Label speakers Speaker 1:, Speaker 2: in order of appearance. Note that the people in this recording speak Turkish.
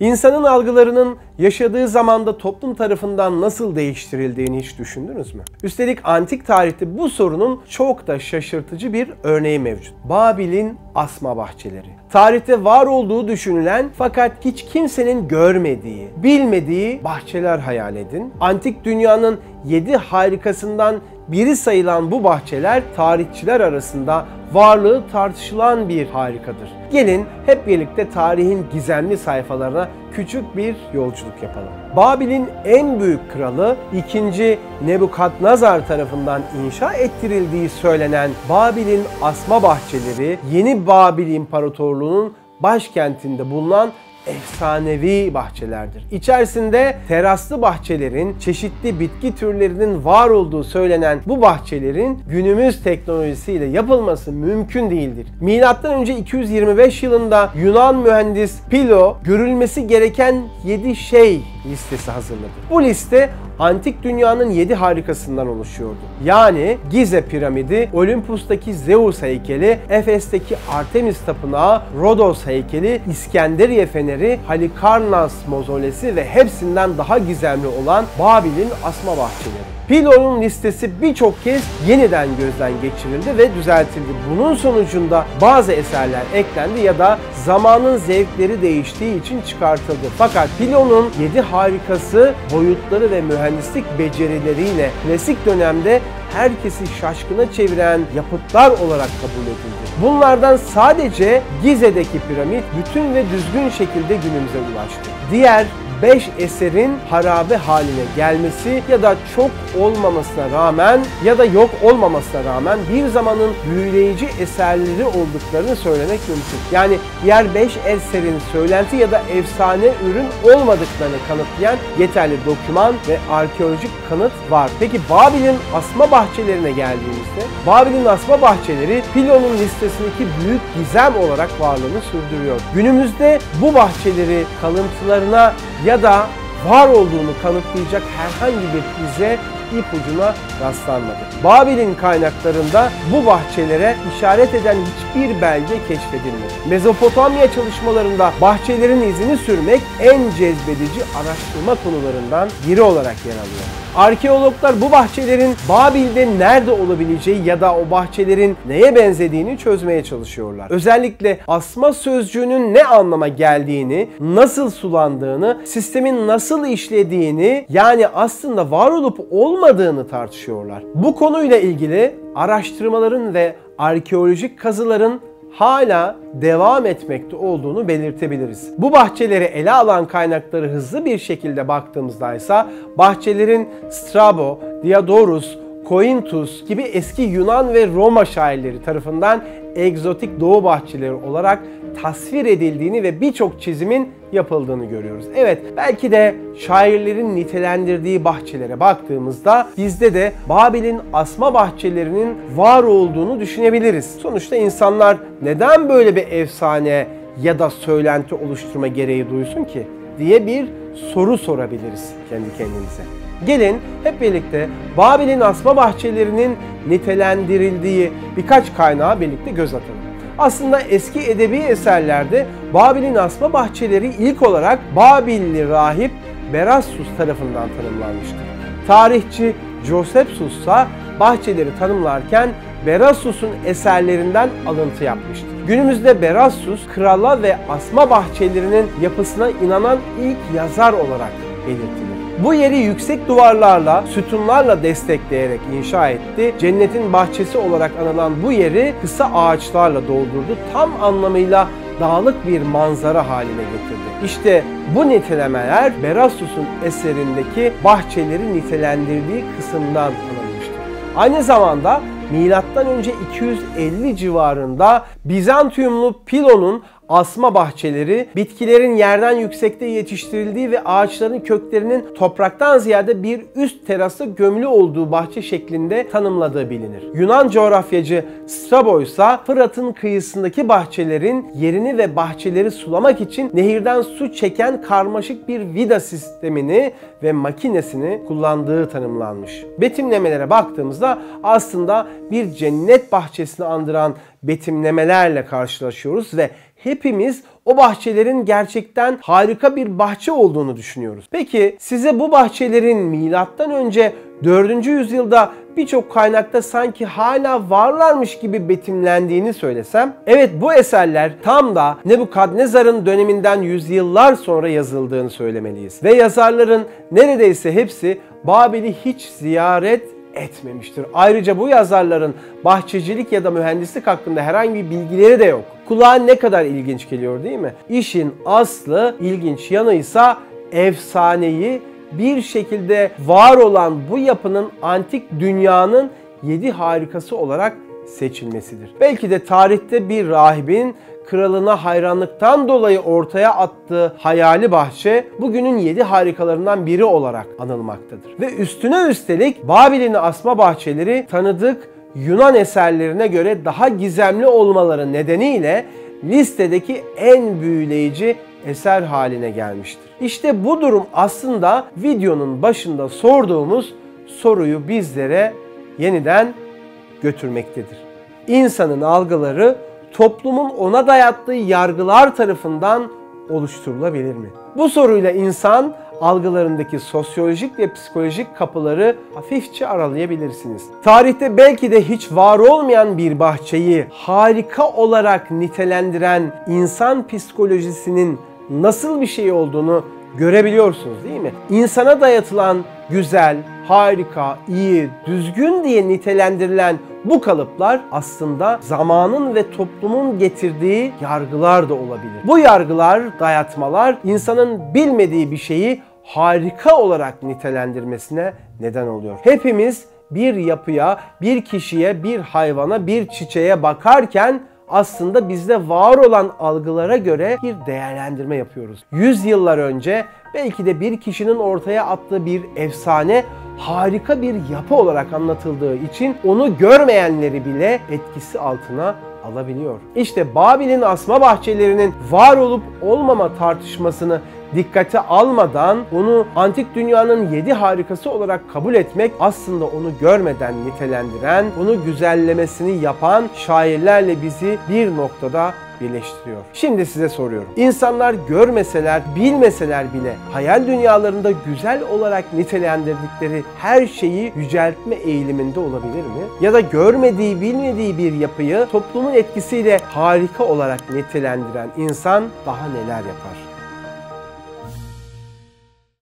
Speaker 1: İnsanın algılarının yaşadığı zamanda toplum tarafından nasıl değiştirildiğini hiç düşündünüz mü? Üstelik antik tarihte bu sorunun çok da şaşırtıcı bir örneği mevcut. Babil'in asma bahçeleri. Tarihte var olduğu düşünülen fakat hiç kimsenin görmediği, bilmediği bahçeler hayal edin. Antik dünyanın 7 harikasından biri sayılan bu bahçeler tarihçiler arasında varlığı tartışılan bir harikadır. Gelin hep birlikte tarihin gizemli sayfalarına küçük bir yolculuk yapalım. Babil'in en büyük kralı 2. Nebukadnezar tarafından inşa ettirildiği söylenen Babil'in asma bahçeleri, Yeni Babil İmparatorluğu'nun başkentinde bulunan efsanevi bahçelerdir. İçerisinde teraslı bahçelerin, çeşitli bitki türlerinin var olduğu söylenen bu bahçelerin günümüz teknolojisiyle yapılması mümkün değildir. Milattan önce 225 yılında Yunan mühendis Pilo görülmesi gereken 7 şey listesi hazırladı. Bu liste antik dünyanın 7 harikasından oluşuyordu. Yani Gize piramidi, Olympus'taki Zeus heykeli, Efes'teki Artemis tapınağı, Rodos heykeli, İskenderiye feneri, Halikarnas mozolesi ve hepsinden daha gizemli olan Babil'in asma bahçeleri. Pilo'nun listesi birçok kez yeniden gözden geçirildi ve düzeltildi. Bunun sonucunda bazı eserler eklendi ya da zamanın zevkleri değiştiği için çıkartıldı. Fakat Pilo'nun 7 harikası boyutları ve mühendislik becerileriyle klasik dönemde herkesi şaşkına çeviren yapıtlar olarak kabul edildi. Bunlardan sadece Gize'deki piramit bütün ve düzgün şekilde günümüze ulaştı. Diğer 5 eserin harabe haline gelmesi ya da çok olmamasına rağmen ya da yok olmamasına rağmen bir zamanın büyüleyici eserleri olduklarını söylemek mümkün. Yani diğer 5 eserin söylenti ya da efsane ürün olmadıklarını kanıtlayan yeterli doküman ve arkeolojik kanıt var. Peki Babil'in asma bahçelerine geldiğimizde, Babil'in asma bahçeleri Pilo'nun listesindeki büyük gizem olarak varlığını sürdürüyor. Günümüzde bu bahçeleri kalıntılarına ya da var olduğunu kanıtlayacak herhangi bir ize, ipucuna rastlanmadı. Babil'in kaynaklarında bu bahçelere işaret eden hiçbir belge keşfedilmedi. Mezopotamya çalışmalarında bahçelerin izini sürmek en cezbedici araştırma konularından biri olarak yer alıyor. Arkeologlar bu bahçelerin Babil'de nerede olabileceği ya da o bahçelerin neye benzediğini çözmeye çalışıyorlar. Özellikle asma sözcüğünün ne anlama geldiğini, nasıl sulandığını, sistemin nasıl işlediğini, yani aslında var olup olmadığını tartışıyorlar. Bu konuyla ilgili araştırmaların ve arkeolojik kazıların hala devam etmekte olduğunu belirtebiliriz. Bu bahçeleri ele alan kaynakları hızlı bir şekilde baktığımızda ise bahçelerin Strabo, Diodorus, Korinthus gibi eski Yunan ve Roma şairleri tarafından egzotik doğu bahçeleri olarak tasvir edildiğini ve birçok çizimin yapıldığını görüyoruz. Evet, belki de şairlerin nitelendirdiği bahçelere baktığımızda bizde de Babil'in asma bahçelerinin var olduğunu düşünebiliriz. Sonuçta insanlar neden böyle bir efsane ya da söylenti oluşturma gereği duysun ki diye bir soru sorabiliriz kendi kendimize. Gelin hep birlikte Babil'in asma bahçelerinin nitelendirildiği birkaç kaynağa birlikte göz atalım. Aslında eski edebi eserlerde Babil'in asma bahçeleri ilk olarak Babilli rahip Berassus tarafından tanımlanmıştır. Tarihçi Josephus ise bahçeleri tanımlarken Berassus'un eserlerinden alıntı yapmıştır. Günümüzde Berassus, krala ve asma bahçelerinin yapısına inanan ilk yazar olarak belirtilir. Bu yeri yüksek duvarlarla, sütunlarla destekleyerek inşa etti. Cennetin bahçesi olarak anılan bu yeri kısa ağaçlarla doldurdu. Tam anlamıyla dağlık bir manzara haline getirdi. İşte bu nitelemeler Berassus'un eserindeki bahçeleri nitelendirdiği kısımdan alınmıştır. Aynı zamanda M.Ö. 250 civarında Bizantiumlu Pilo'nun asma bahçeleri, bitkilerin yerden yüksekte yetiştirildiği ve ağaçların köklerinin topraktan ziyade bir üst terasta gömülü olduğu bahçe şeklinde tanımladığı bilinir. Yunan coğrafyacı Strabo ise Fırat'ın kıyısındaki bahçelerin yerini ve bahçeleri sulamak için nehirden su çeken karmaşık bir vida sistemini ve makinesini kullandığı tanımlanmış. Betimlemelere baktığımızda aslında bir cennet bahçesini andıran betimlemelerle karşılaşıyoruz ve hepimiz o bahçelerin gerçekten harika bir bahçe olduğunu düşünüyoruz. Peki size bu bahçelerin milattan önce 4. yüzyılda birçok kaynakta sanki hala varlarmış gibi betimlendiğini söylesem, evet, bu eserler tam da Nebukadnezar'ın döneminden yüzyıllar sonra yazıldığını söylemeliyiz. Ve yazarların neredeyse hepsi Babil'i hiç ziyaret etmemiştir. Ayrıca bu yazarların bahçecilik ya da mühendislik hakkında herhangi bir bilgileri de yok. Kulağa ne kadar ilginç geliyor, değil mi? İşin aslı ilginç yanıysa efsaneyi bir şekilde var olan bu yapının antik dünyanın 7 harikası olarak seçilmesidir. Belki de tarihte bir rahibin kralına hayranlıktan dolayı ortaya attığı hayali bahçe bugünün 7 harikalarından biri olarak anılmaktadır. Ve üstüne üstelik Babil'in asma bahçeleri tanıdık Yunan eserlerine göre daha gizemli olmaları nedeniyle listedeki en büyüleyici eser haline gelmiştir. İşte bu durum aslında videonun başında sorduğumuz soruyu bizlere yeniden götürmektedir. İnsanın algıları toplumun ona dayattığı yargılar tarafından oluşturulabilir mi? Bu soruyla insan algılarındaki sosyolojik ve psikolojik kapıları hafifçe aralayabilirsiniz. Tarihte belki de hiç var olmayan bir bahçeyi harika olarak nitelendiren insan psikolojisinin nasıl bir şey olduğunu görebiliyorsunuz, değil mi? İnsana dayatılan güzel, harika, iyi, düzgün diye nitelendirilen bu kalıplar aslında zamanın ve toplumun getirdiği yargılar da olabilir. Bu yargılar, dayatmalar insanın bilmediği bir şeyi harika olarak nitelendirmesine neden oluyor. Hepimiz bir yapıya, bir kişiye, bir hayvana, bir çiçeğe bakarken aslında bizde var olan algılara göre bir değerlendirme yapıyoruz. 100 yıllar önce belki de bir kişinin ortaya attığı bir efsane harika bir yapı olarak anlatıldığı için onu görmeyenleri bile etkisi altına alabiliyor. İşte Babil'in asma bahçelerinin var olup olmama tartışmasını dikkate almadan onu antik dünyanın 7 harikası olarak kabul etmek aslında onu görmeden nitelendiren, onu güzellemesini yapan şairlerle bizi bir noktada birleştiriyor. Şimdi size soruyorum. İnsanlar görmeseler, bilmeseler bile hayal dünyalarında güzel olarak nitelendirdikleri her şeyi yüceltme eğiliminde olabilir mi? Ya da görmediği, bilmediği bir yapıyı toplumun etkisiyle harika olarak nitelendiren insan daha neler yapar?